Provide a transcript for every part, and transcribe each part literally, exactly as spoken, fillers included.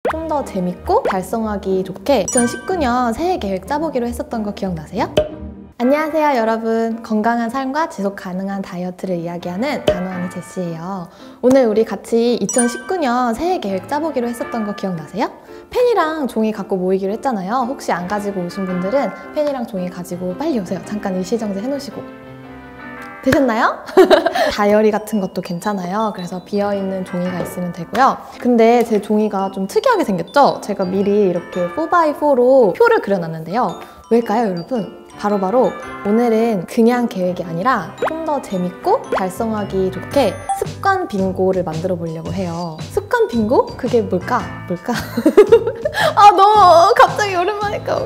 좀 더 재밌고 달성하기 좋게 이천십구 년 새해 계획 짜보기로 했었던 거 기억나세요? 안녕하세요 여러분, 건강한 삶과 지속 가능한 다이어트를 이야기하는 단호하니 제시예요. 오늘 우리 같이 이천십구 년 새해 계획 짜보기로 했었던 거 기억나세요? 펜이랑 종이 갖고 모이기로 했잖아요. 혹시 안 가지고 오신 분들은 펜이랑 종이 가지고 빨리 오세요. 잠깐 일시정지 해놓으시고. 되셨나요? 다이어리 같은 것도 괜찮아요. 그래서 비어있는 종이가 있으면 되고요. 근데 제 종이가 좀 특이하게 생겼죠? 제가 미리 이렇게 사 바이 사로 표를 그려놨는데요. 왜일까요, 여러분? 바로바로 바로 오늘은 그냥 계획이 아니라 좀 더 재밌고 달성하기 좋게 습관 빙고를 만들어 보려고 해요. 습관 빙고? 그게 뭘까? 뭘까? 아, 너무 갑자기 오랜만이니까.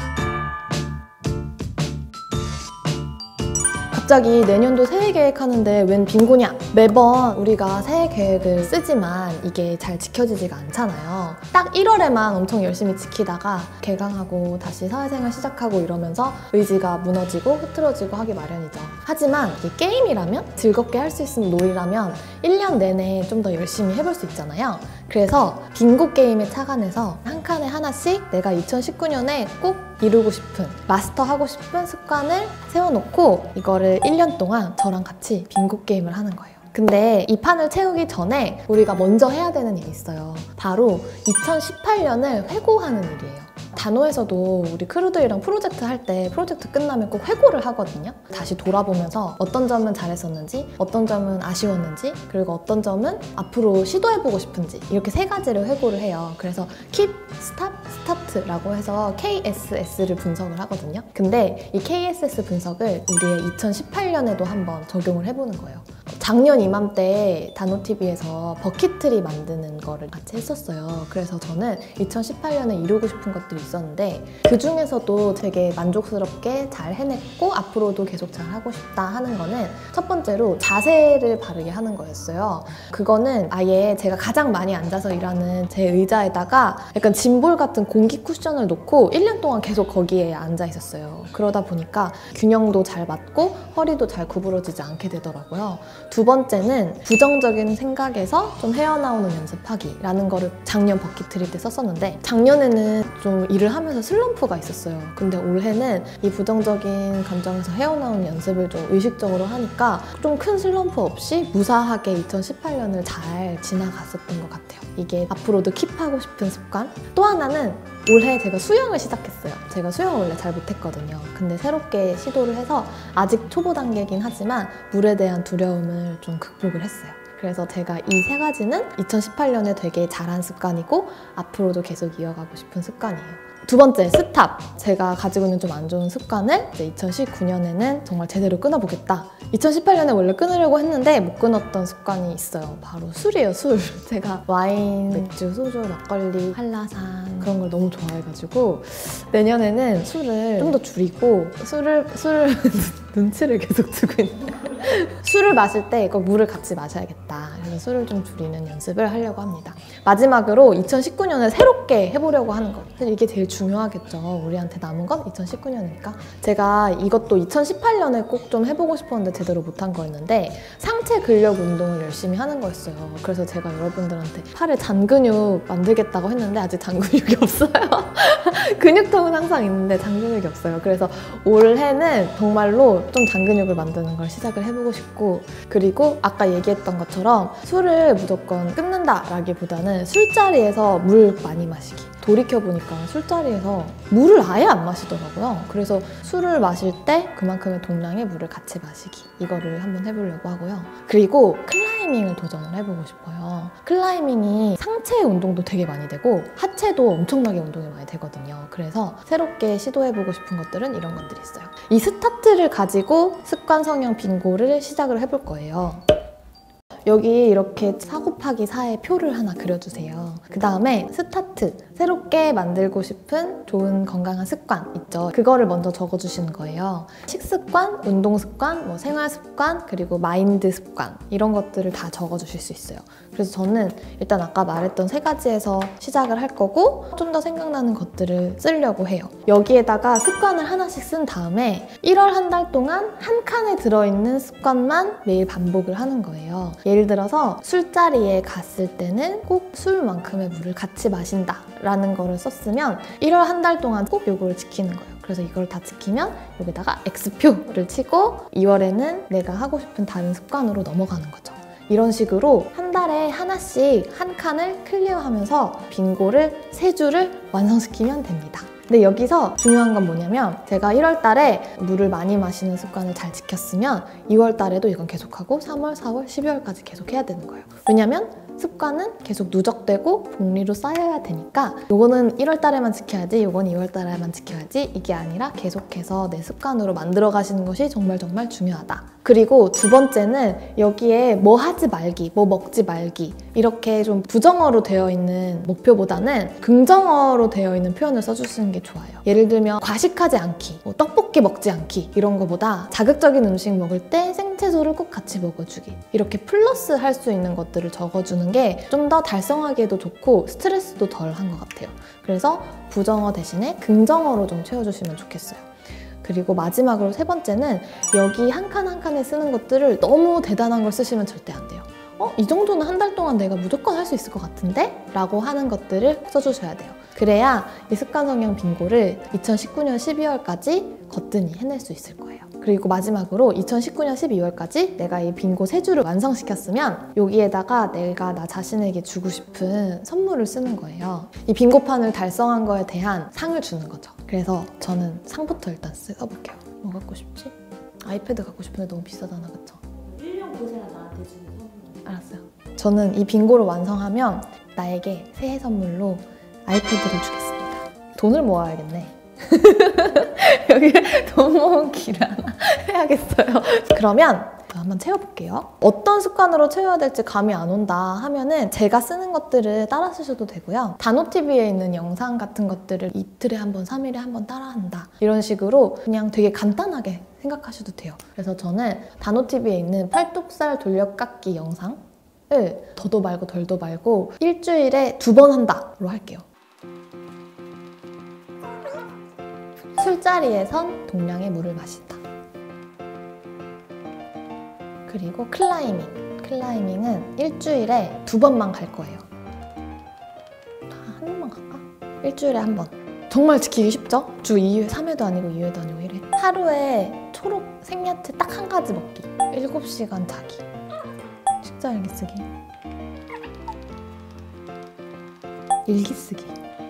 갑자기 내년도 새해 계획하는데 웬 빙고냐? 매번 우리가 새해 계획을 쓰지만 이게 잘 지켜지지가 않잖아요. 딱 일월에만 엄청 열심히 지키다가 개강하고 다시 사회생활 시작하고 이러면서 의지가 무너지고 흐트러지고 하기 마련이죠. 하지만 이게 게임이라면, 즐겁게 할 수 있는 놀이라면 일 년 내내 좀 더 열심히 해볼 수 있잖아요. 그래서 빙고 게임에 착안해서 한 칸에 하나씩 내가 이천십구 년에 꼭 이루고 싶은, 마스터하고 싶은 습관을 세워놓고 이거를 일 년 동안 저랑 같이 빙고 게임을 하는 거예요. 근데 이 판을 채우기 전에 우리가 먼저 해야 되는 일이 있어요. 바로 이천십팔 년을 회고하는 일이에요. 단호에서도 우리 크루들이랑 프로젝트 할 때 프로젝트 끝나면 꼭 회고를 하거든요. 다시 돌아보면서 어떤 점은 잘했었는지, 어떤 점은 아쉬웠는지, 그리고 어떤 점은 앞으로 시도해보고 싶은지, 이렇게 세 가지를 회고를 해요. 그래서 Keep, Stop, Start라고 해서 케이 에스 에스를 분석을 하거든요. 근데 이 케이 에스 에스 분석을 우리의 이천십팔 년에도 한번 적용을 해보는 거예요. 작년 이맘때 단호티비에서 버킷트리 만드는 거를 같이 했었어요. 그래서 저는 이천십팔 년에 이루고 싶은 것들이 있었는데 그 중에서도 되게 만족스럽게 잘 해냈고 앞으로도 계속 잘 하고 싶다 하는 거는 첫 번째로 자세를 바르게 하는 거였어요. 그거는 아예 제가 가장 많이 앉아서 일하는 제 의자에다가 약간 짐볼 같은 공기 쿠션을 놓고 일 년 동안 계속 거기에 앉아 있었어요. 그러다 보니까 균형도 잘 맞고 허리도 잘 구부러지지 않게 되더라고요. 두 번째는 부정적인 생각에서 좀 헤어나오는 연습하기라는 거를 작년 버킷트리 때 썼었는데 작년에는 좀 일을 하면서 슬럼프가 있었어요. 근데 올해는 이 부정적인 감정에서 헤어나오는 연습을 좀 의식적으로 하니까 좀 큰 슬럼프 없이 무사하게 이천십팔 년을 잘 지나갔었던 것 같아요. 이게 앞으로도 킵하고 싶은 습관. 또 하나는 올해 제가 수영을 시작했어요. 제가 수영을 원래 잘 못했거든요. 근데 새롭게 시도를 해서 아직 초보 단계긴 하지만 물에 대한 두려움을 좀 극복을 했어요. 그래서 제가 이 세 가지는 이천십팔 년에 되게 잘한 습관이고 앞으로도 계속 이어가고 싶은 습관이에요. 두 번째, 스탑. 제가 가지고 있는 좀 안 좋은 습관을 이제 이천십구 년에는 정말 제대로 끊어보겠다. 이천십팔 년에 원래 끊으려고 했는데 못 끊었던 습관이 있어요. 바로 술이에요, 술. 제가 와인, 맥주, 소주, 막걸리, 한라산 그런 걸 너무 좋아해가지고 내년에는 술을 좀 더 줄이고 술을, 술을 눈치를 계속 주고 있는 술을 마실 때 이거 물을 같이 마셔야겠다. 그래서 술을 좀 줄이는 연습을 하려고 합니다. 마지막으로 이천십구 년을 새롭게 해보려고 하는 거. 사실 이게 제일 중요하겠죠. 우리한테 남은 건 이천십구 년이니까. 제가 이것도 이천십팔 년에 꼭 좀 해보고 싶었는데 제대로 못한 거였는데 상체 근력 운동을 열심히 하는 거였어요. 그래서 제가 여러분들한테 팔에 잔근육 만들겠다고 했는데 아직 잔근육이 없어요. 근육통은 항상 있는데 잔근육이 없어요. 그래서 올해는 정말로 좀 잔근육을 만드는 걸 시작을 해보고 싶고, 그리고 아까 얘기했던 것처럼 술을 무조건 끊는다라기보다는 술자리에서 물 많이 마시기. 돌이켜보니까 술자리에서 물을 아예 안 마시더라고요. 그래서 술을 마실 때 그만큼의 동량의 물을 같이 마시기, 이거를 한번 해보려고 하고요. 그리고 클라이밍을 도전을 해보고 싶어요. 클라이밍이 상체 운동도 되게 많이 되고 하체도 엄청나게 운동이 많이 되거든요. 그래서 새롭게 시도해보고 싶은 것들은 이런 것들이 있어요. 이 스타트를 가지고 습관 성형 빙고를 시작을 해볼 거예요. 여기 이렇게 사 곱하기 사의 표를 하나 그려주세요. 그 다음에 스타트, 새롭게 만들고 싶은 좋은 건강한 습관 있죠. 그거를 먼저 적어주시는 거예요. 식습관, 운동습관, 뭐 생활습관, 그리고 마인드 습관 이런 것들을 다 적어주실 수 있어요. 그래서 저는 일단 아까 말했던 세 가지에서 시작을 할 거고 좀 더 생각나는 것들을 쓰려고 해요. 여기에다가 습관을 하나씩 쓴 다음에 일월 한 달 동안 한 칸에 들어있는 습관만 매일 반복을 하는 거예요. 예를 들어서 술자리에 갔을 때는 꼭 술만큼의 물을 같이 마신다 라는 거를 썼으면 일월 한 달 동안 꼭 요거를 지키는 거예요. 그래서 이걸 다 지키면 여기다가 X표를 치고 이월에는 내가 하고 싶은 다른 습관으로 넘어가는 거죠. 이런 식으로 한 달에 하나씩 한 칸을 클리어하면서 빙고를 세 줄을 완성시키면 됩니다. 근데 여기서 중요한 건 뭐냐면 제가 일월 달에 물을 많이 마시는 습관을 잘 지켰으면 이월 달에도 이건 계속하고 삼월, 사월, 십이월까지 계속 해야 되는 거예요. 왜냐면 습관은 계속 누적되고 복리로 쌓여야 되니까 요거는 일월 달에만 지켜야지 요건 이월 달에만 지켜야지 이게 아니라 계속해서 내 습관으로 만들어 가시는 것이 정말 정말 중요하다. 그리고 두 번째는 여기에 뭐 하지 말기, 뭐 먹지 말기 이렇게 좀 부정어로 되어 있는 목표보다는 긍정어로 되어 있는 표현을 써주시는 게 좋아요. 예를 들면 과식하지 않기, 뭐 떡볶이 먹지 않기 이런 거보다 자극적인 음식 먹을 때 생채소를 꼭 같이 먹어주기 이렇게 플러스 할 수 있는 것들을 적어주는 게 좀 더 달성하기에도 좋고 스트레스도 덜 한 것 같아요. 그래서 부정어 대신에 긍정어로 좀 채워주시면 좋겠어요. 그리고 마지막으로 세 번째는 여기 한 칸 한 칸에 쓰는 것들을 너무 대단한 걸 쓰시면 절대 안 돼요. 어? 이 정도는 한 달 동안 내가 무조건 할 수 있을 것 같은데? 라고 하는 것들을 써주셔야 돼요. 그래야 이 습관성형 빙고를 이천십구 년 십이월까지 거뜬히 해낼 수 있을 거예요. 그리고 마지막으로 이천십구 년 십이월까지 내가 이 빙고 세 줄을 완성시켰으면 여기에다가 내가 나 자신에게 주고 싶은 선물을 쓰는 거예요. 이 빙고판을 달성한 거에 대한 상을 주는 거죠. 그래서 저는 상부터 일단 써볼게요. 뭐 갖고 싶지? 아이패드 갖고 싶은데 너무 비싸잖아, 그쵸? 일 년 고생한 나한테 주는 선물. 알았어요. 저는 이 빙고를 완성하면 나에게 새해 선물로 아이패드를 주겠습니다. 돈을 모아야겠네. 여기 돈 모으기를 하나 해야겠어요. 그러면 한번 채워볼게요. 어떤 습관으로 채워야 될지 감이 안 온다 하면은 제가 쓰는 것들을 따라 쓰셔도 되고요. 단오티비에 있는 영상 같은 것들을 이틀에 한 번, 삼 일에 한 번 따라한다. 이런 식으로 그냥 되게 간단하게 생각하셔도 돼요. 그래서 저는 단오티비에 있는 팔뚝살 돌려깎기 영상을 더도 말고 덜도 말고 일주일에 두 번 한다로 할게요. 술자리에선 동량의 물을 마신다. 그리고 클라이밍. 클라이밍은 일주일에 두 번만 갈 거예요. 한 번만 갈까? 일주일에 한 번. 정말 지키기 쉽죠? 주 이 회, 삼 회도 아니고 이 회도 아니고 일 회. 하루에 초록 생야채 딱 한 가지 먹기. 일곱 시간 자기. 식사 일기 쓰기. 일기 쓰기.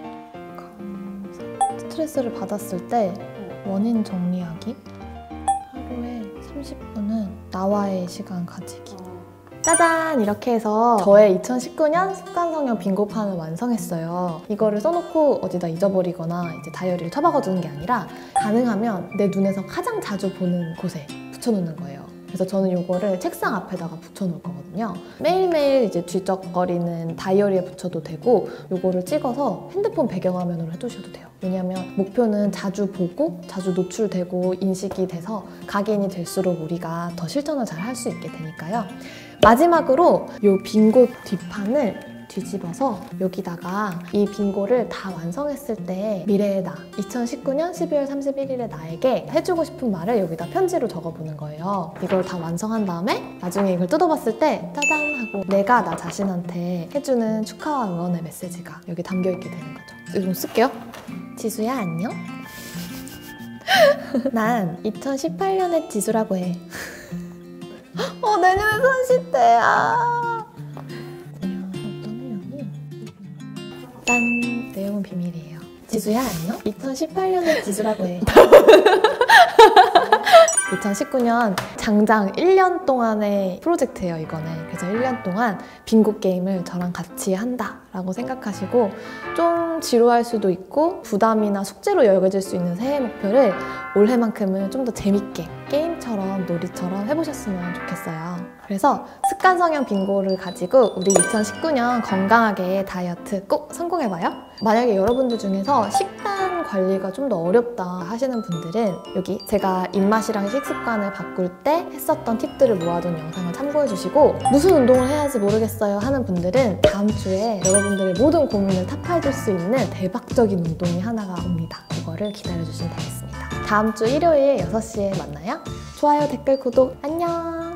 스트레스를 받았을 때 원인 정리하기. 하루에 삼십 분은 나와의 시간 가지기. 짜잔! 이렇게 해서 저의 이천십구 년 습관성형 빙고판을 완성했어요. 이거를 써놓고 어디다 잊어버리거나 이제 다이어리를 처박아두는 게 아니라 가능하면 내 눈에서 가장 자주 보는 곳에 붙여놓는 거예요. 그래서 저는 이거를 책상 앞에다가 붙여놓을 거거든요. 매일매일 이제 뒤적거리는 다이어리에 붙여도 되고 이거를 찍어서 핸드폰 배경화면으로 해두셔도 돼요. 왜냐면 목표는 자주 보고 자주 노출되고 인식이 돼서 각인이 될수록 우리가 더 실천을 잘 할 수 있게 되니까요. 마지막으로 이 빙고 뒷판을 뒤집어서 여기다가 이 빙고를 다 완성했을 때 미래의 나, 이천십구 년 십이월 삼십일일의 나에게 해주고 싶은 말을 여기다 편지로 적어보는 거예요. 이걸 다 완성한 다음에 나중에 이걸 뜯어봤을 때 짜잔 하고 내가 나 자신한테 해주는 축하와 응원의 메시지가 여기 담겨있게 되는 거죠. 이거 좀 쓸게요. 지수야 안녕? 난 이천십팔 년의 지수라고 해. 어 내년에 삼십 대야. 짠! 내용은 비밀이에요. 지수야 안녕? 이천십팔 년의 지수라고 해. 이천십구 년 장장 일 년 동안의 프로젝트예요, 이거는. 그래서 일 년 동안 빙고 게임을 저랑 같이 한다라고 생각하시고 좀 지루할 수도 있고 부담이나 숙제로 여겨질 수 있는 새해 목표를 올해만큼은 좀 더 재밌게 게임처럼 놀이처럼 해보셨으면 좋겠어요. 그래서 습관성형 빙고를 가지고 우리 이천십구 년 건강하게 다이어트 꼭 성공해봐요. 만약에 여러분들 중에서 식단 관리가 좀 더 어렵다 하시는 분들은 여기 제가 입맛이랑 식습관을 바꿀 때 했었던 팁들을 모아둔 영상을 참고해주시고, 무슨 운동을 해야지 모르겠어요 하는 분들은 다음 주에 여러분들의 모든 고민을 타파해줄 수 있는 대박적인 운동이 하나가 옵니다. 그거를 기다려주시면 되겠습니다. 다음 주 일요일 여섯 시에 만나요. 좋아요, 댓글, 구독, 안녕!